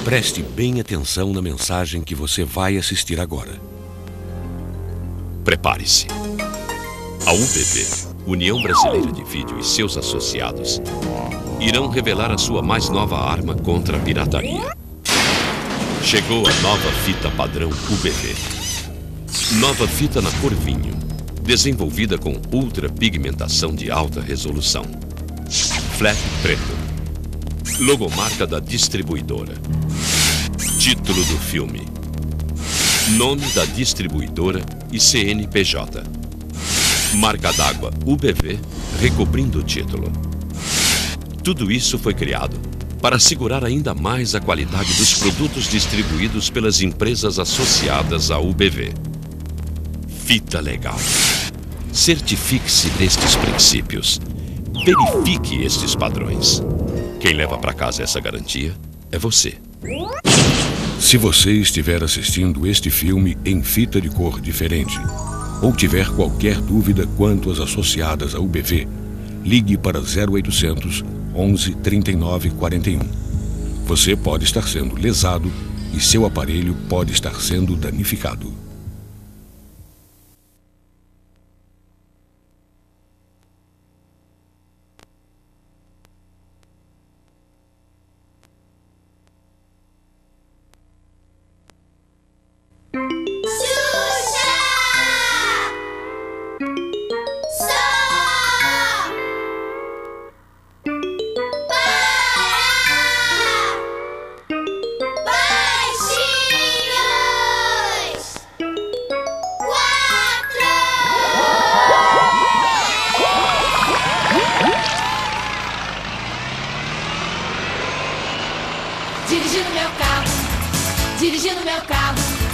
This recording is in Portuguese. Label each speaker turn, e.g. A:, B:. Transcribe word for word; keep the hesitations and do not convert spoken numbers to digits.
A: Preste bem atenção na mensagem que você vai assistir agora.
B: Prepare-se. A U B V, União Brasileira de Vídeo, e seus associados irão revelar a sua mais nova arma contra a pirataria. Chegou a nova fita padrão U B V. Nova fita na cor vinho, desenvolvida com ultra pigmentação de alta resolução. Flap preto. Logomarca da distribuidora. Título do filme. Nome da distribuidora e C N P J. Marca d'água U B V recobrindo o título. Tudo isso foi criado para assegurar ainda mais a qualidade dos produtos distribuídos pelas empresas associadas à U B V. Fita legal. Certifique-se destes princípios. Verifique estes padrões. Quem leva para casa essa garantia é você.
A: Se você estiver assistindo este filme em fita de cor diferente ou tiver qualquer dúvida quanto às associadas à U B V, ligue para zero oitocentos, onze, trinta e nove, quarenta e um. Você pode estar sendo lesado e seu aparelho pode estar sendo danificado.
C: Dirigindo meu carro, dirigindo meu carro.